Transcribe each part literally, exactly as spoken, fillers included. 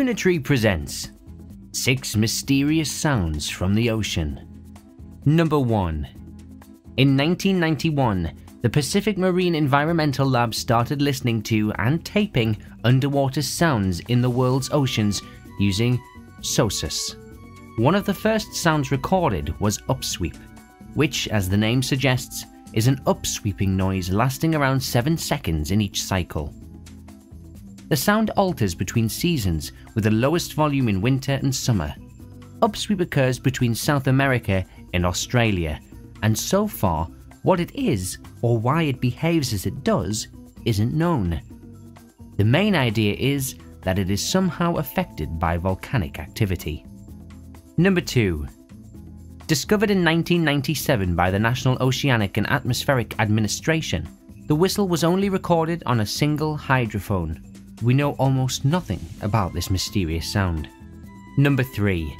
Toonatry presents six mysterious sounds from the ocean. Number one. In nineteen ninety-one, the Pacific Marine Environmental Lab started listening to and taping underwater sounds in the world's oceans using SOSUS. One of the first sounds recorded was upsweep, which, as the name suggests, is an upsweeping noise lasting around seven seconds in each cycle. The sound alters between seasons, with the lowest volume in winter and summer. Upsweep occurs between South America and Australia, and so far, what it is or why it behaves as it does isn't known. The main idea is that it is somehow affected by volcanic activity. Number two. Discovered in nineteen ninety-seven by the National Oceanic and Atmospheric Administration, the whistle was only recorded on a single hydrophone. We know almost nothing about this mysterious sound. Number three.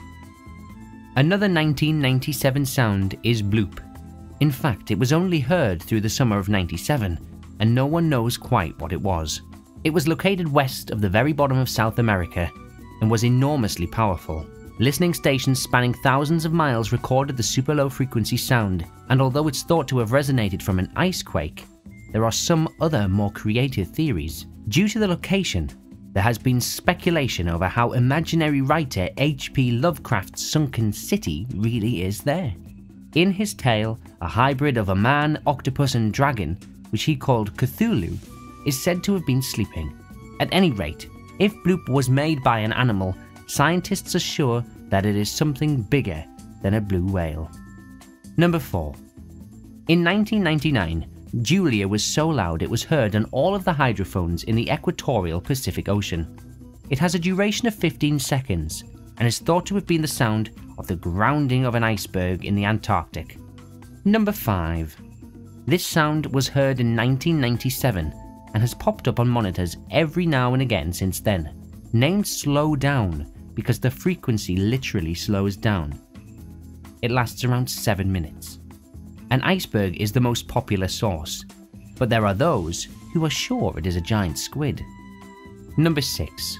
Another nineteen ninety-seven sound is bloop. In fact, it was only heard through the summer of ninety-seven, and no one knows quite what it was. It was located west of the very bottom of South America, and was enormously powerful. Listening stations spanning thousands of miles recorded the super low frequency sound, and although it's thought to have resonated from an icequake, there are some other more creative theories. Due to the location, there has been speculation over how imaginary writer H P Lovecraft's sunken city really is there. In his tale, a hybrid of a man, octopus and dragon, which he called C-thul-hu, is said to have been sleeping. At any rate, if Bloop was made by an animal, scientists are sure that it is something bigger than a blue whale. Number four. In nineteen ninety-nine, Julia was so loud it was heard on all of the hydrophones in the equatorial Pacific Ocean. It has a duration of fifteen seconds and is thought to have been the sound of the grounding of an iceberg in the Antarctic. Number five. This sound was heard in nineteen ninety-seven and has popped up on monitors every now and again since then. Named slow down because the frequency literally slows down. It lasts around seven minutes. An iceberg is the most popular source, but there are those who are sure it is a giant squid. Number six.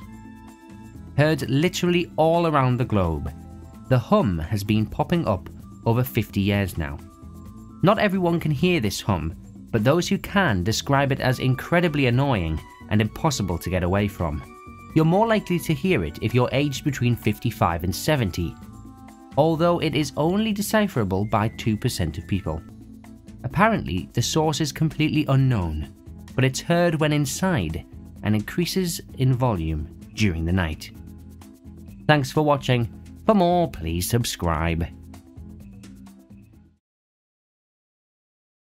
Heard literally all around the globe, the hum has been popping up over fifty years now. Not everyone can hear this hum, but those who can describe it as incredibly annoying and impossible to get away from. You're more likely to hear it if you're aged between fifty-five and seventy, although it is only decipherable by two percent of people. Apparently, the source is completely unknown, but it's heard when inside and increases in volume during the night. Thanks for watching. For more, please subscribe.